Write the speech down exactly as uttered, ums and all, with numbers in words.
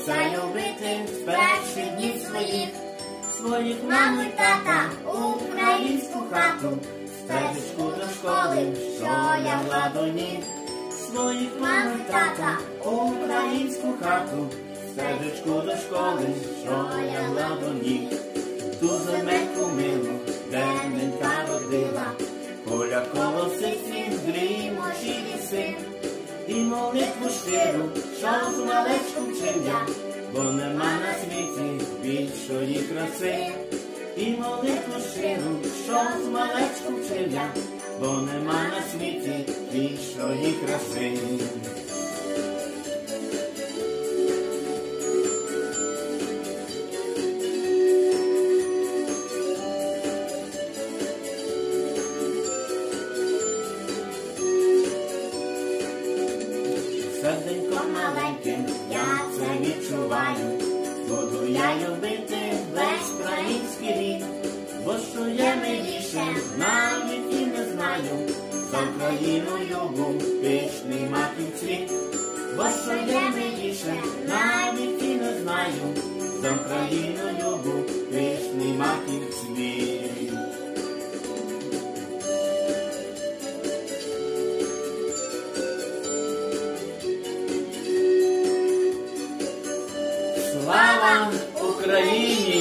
вчуся любити з перших днів своїх, своїх маму й тата, українську хату, стежечку до школи, що я в ладоні. Своїх маму й тата, українську хату, стежечку до школи, що я в ладоні. Ту земельку милу, де ненька родила, поля коло сиці, дрімочі ліси. І молитву щиру, що з малечку вчив я, бо нема на світі більшої краси. І молитву щиру, що з малечку вчив я, бо нема на світі більшої краси. Серденьком маленьким я це відчуваю, буду я любити весь український рід, бо що є миліше, навіть і не знаю, за Україну любу пишний маків цвіт. Бо що є миліше, навіть і не знаю, за Україну любу пишний маків цвіт. Слава Україні!